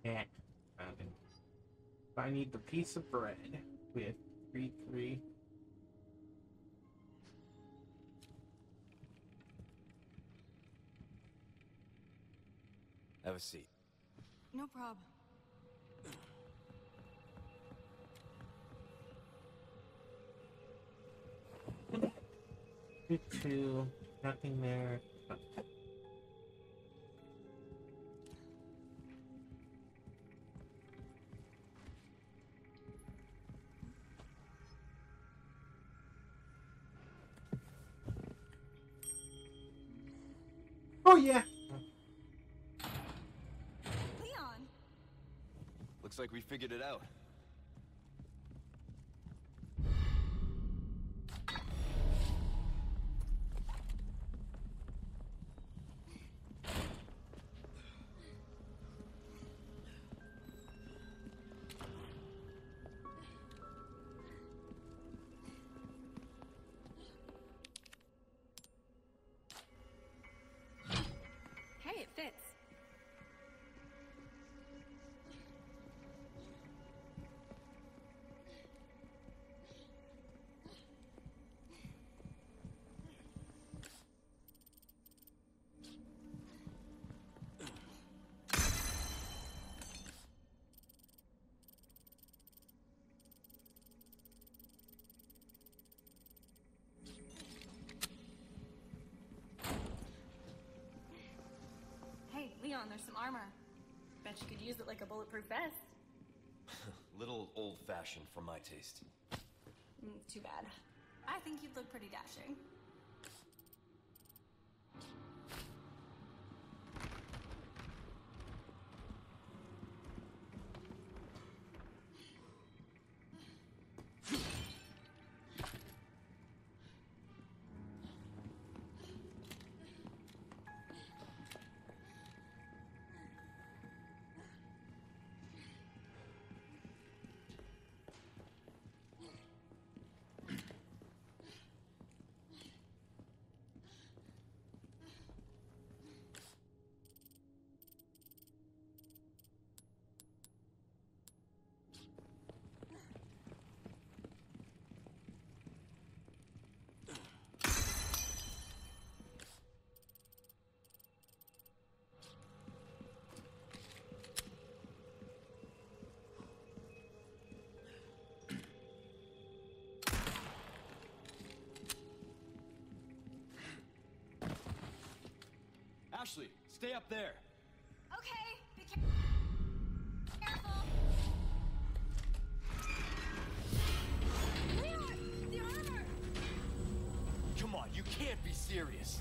Eh, found it. I need the piece of bread with 3. Have a seat. No problem. 2. Nothing there. Oh yeah. Leon! Looks like we figured it out. Hey, it fits. Hey, Leon, there's some armor. Bet you could use it like a bulletproof vest. Little old-fashioned for my taste. Too bad. I think you'd look pretty dashing. Ashley, stay up there. Okay, be careful. Leon, the armor! Come on, you can't be serious.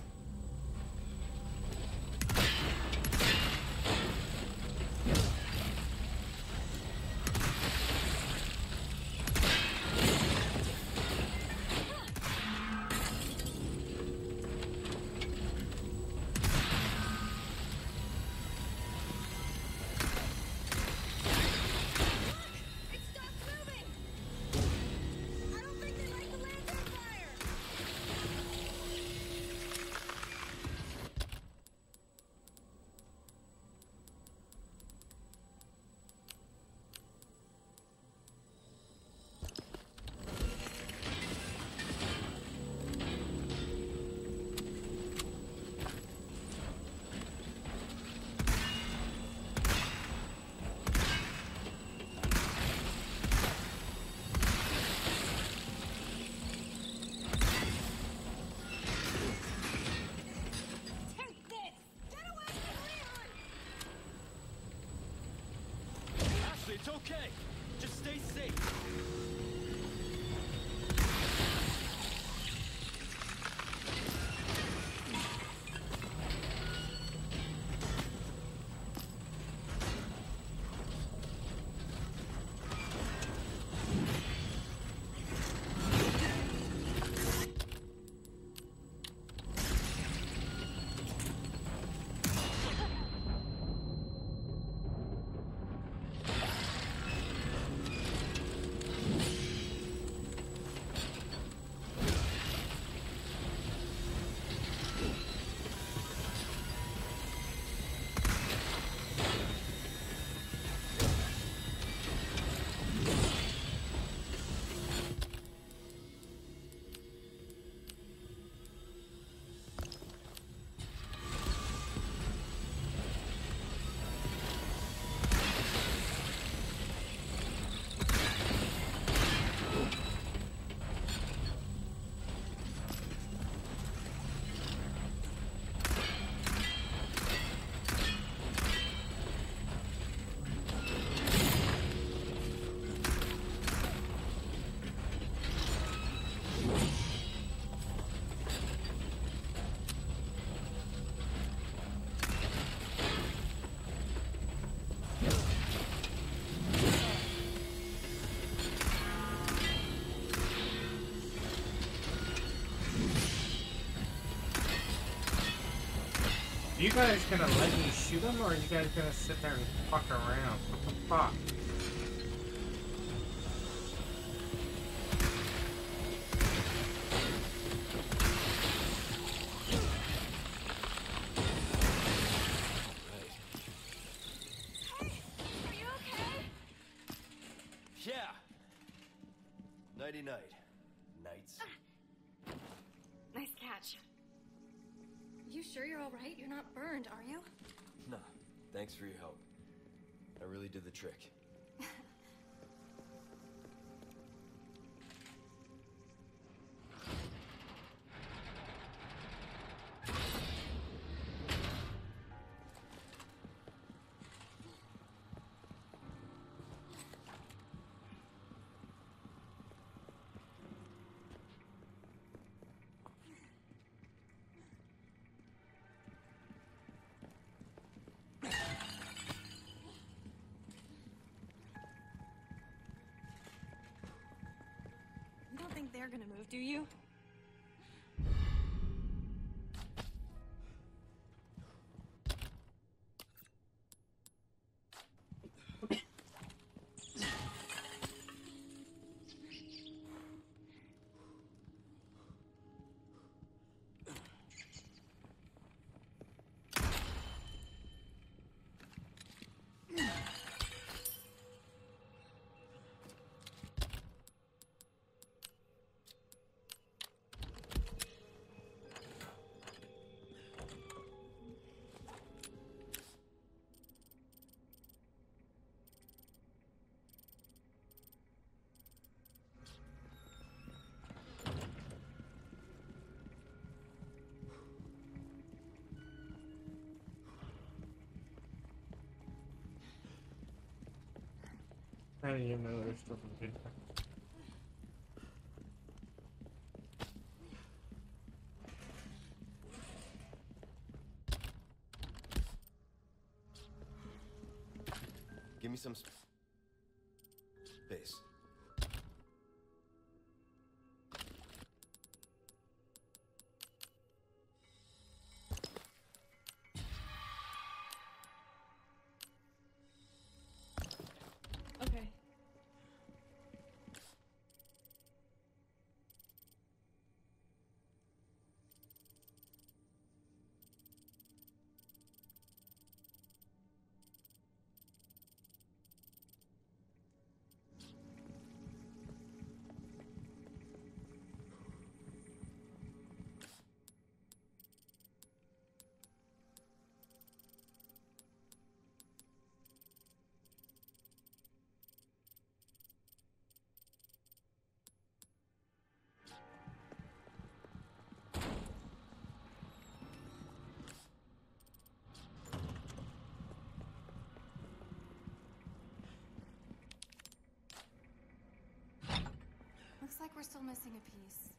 you guys gonna let me shoot them, or are you guys gonna sit there and fuck around? What the fuck? Yeah. Nighty night. Nights. Nice catch. You sure you're all right? You're not burned, are you? Nah. Thanks for your help. I really did the trick. You don't think they're gonna move, do you? How do you know there's still some good? Give me some space. Okay. Looks like we're still missing a piece.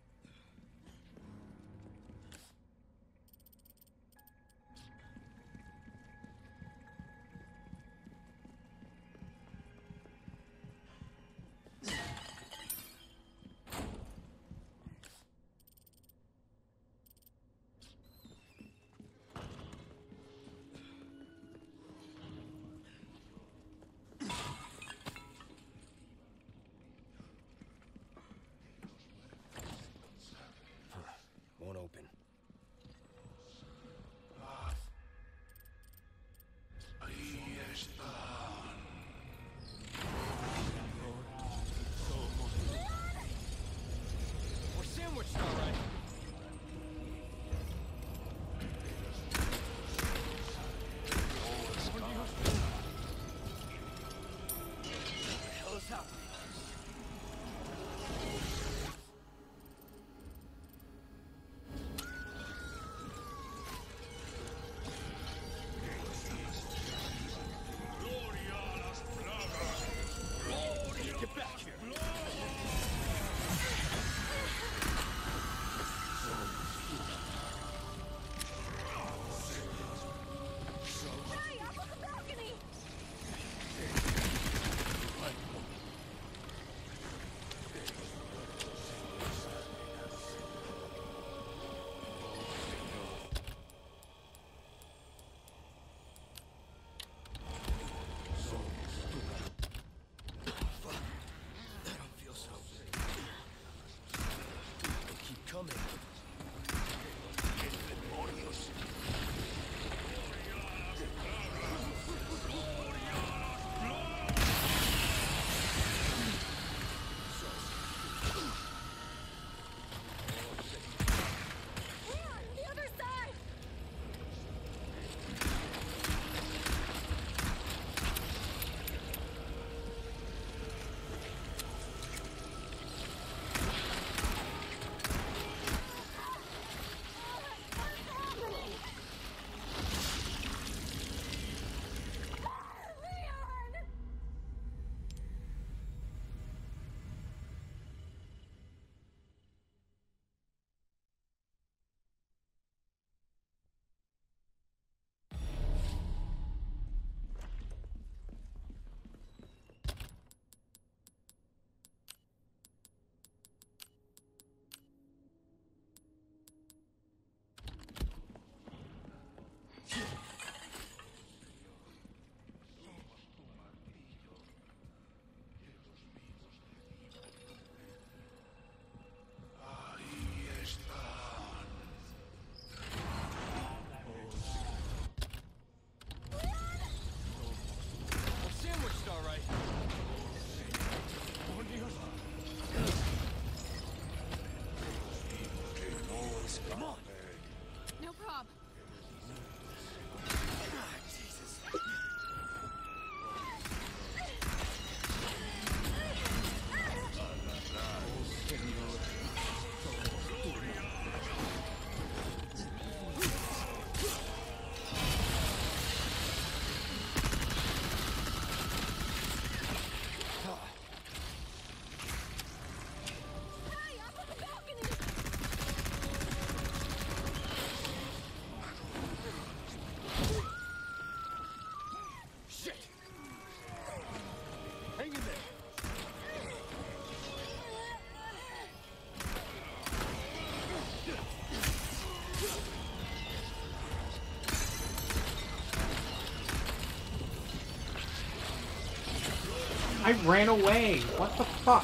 I ran away. What the fuck?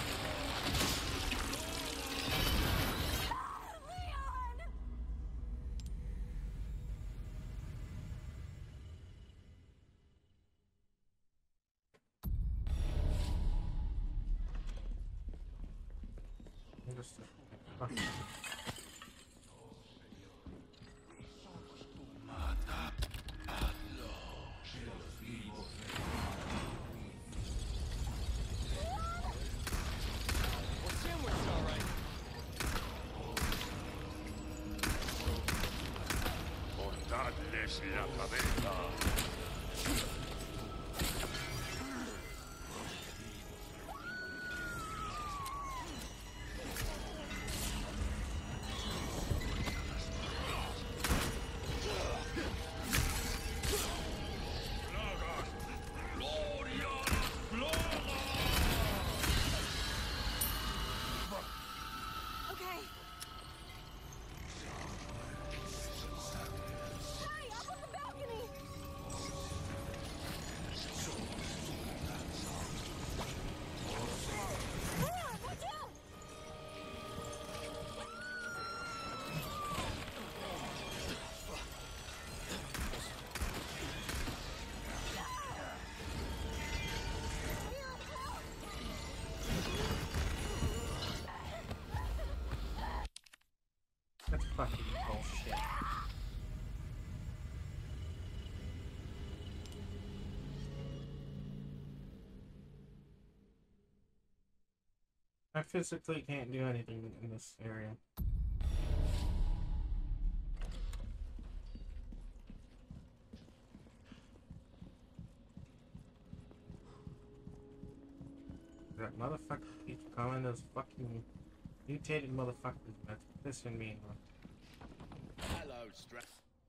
Cortadles la cabeza. That's fucking bullshit. I physically can't do anything in this area. That motherfucker keeps calling those fucking mutated motherfuckers. That's pissing me off. Hello, Stress.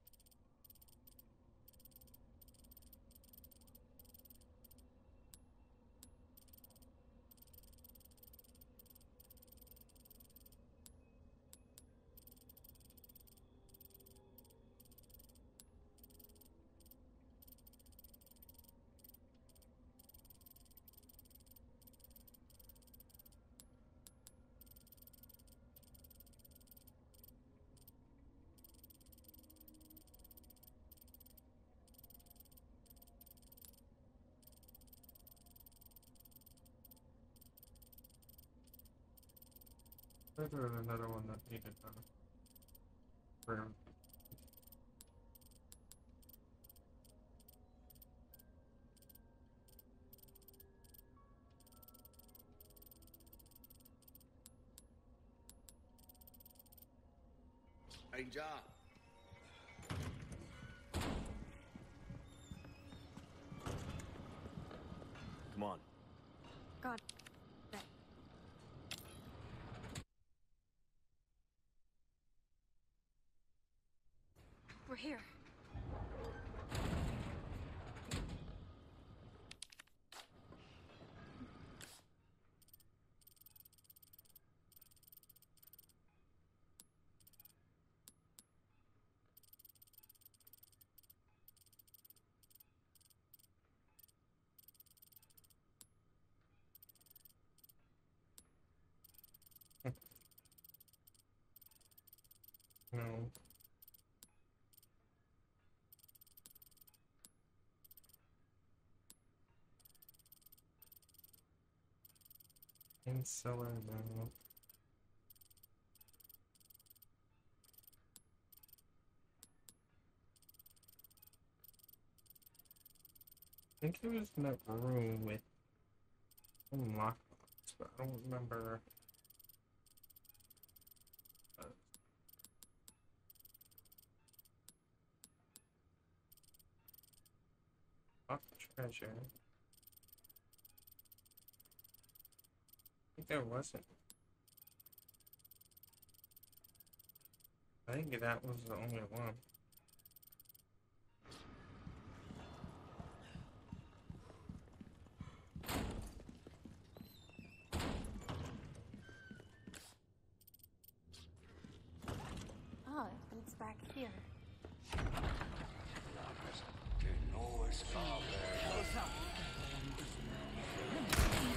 There's another one that needed room. Ranger. Come on. God. We're here. No. In cellar now. I think it was in that room with unlocked, but I don't remember. Fuck treasure. I think there wasn't. I think that was the only one. Oh, it's back here. Que no escape.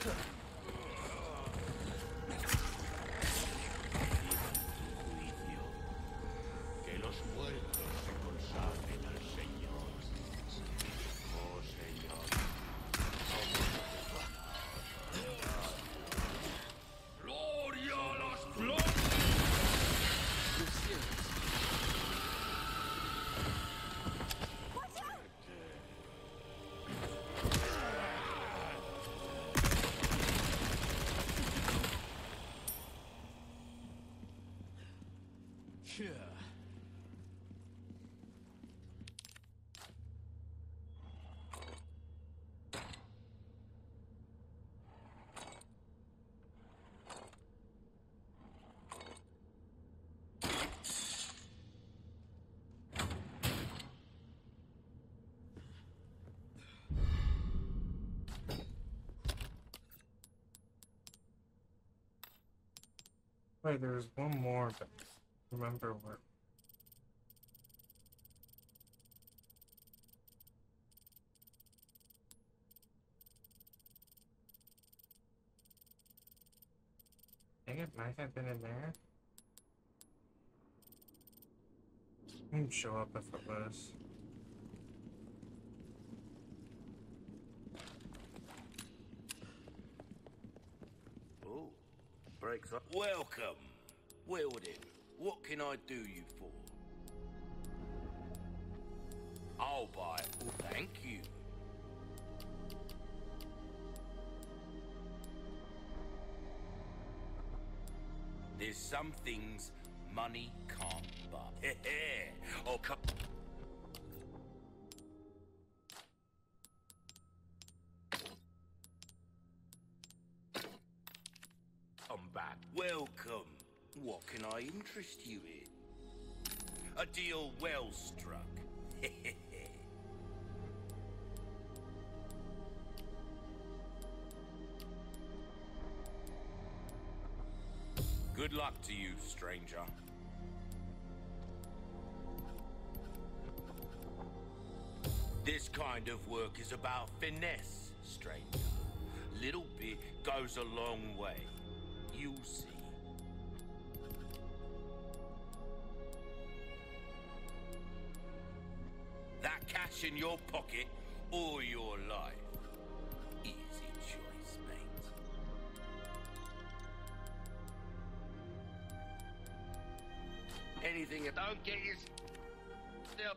Que los muertos se consagren al Señor. Oh Señor. Gloria a las flores. Wait, there's one more, but remember where. Dang it, might have been in there. Wouldn't show up if it was. Oh, breaks up. Welcome. Well then, what can I do you for? I'll buy it. Oh, thank you. There's some things money can't buy. I'll come. I'm back. Welcome. What can I interest you in? A deal well struck. Good luck to you, stranger. This kind of work is about finesse, stranger. Little bit goes a long way. You'll see. That cash in your pocket or your life. Easy choice, mate. Anything that don't get you still.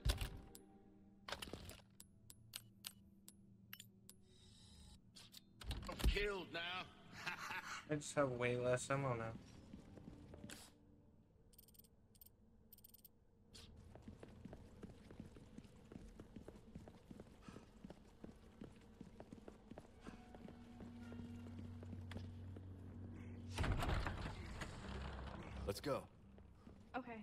I'm killed now. I just have way less ammo now. Let's go. Okay.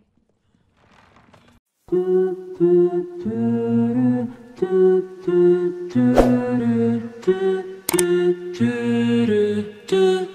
Do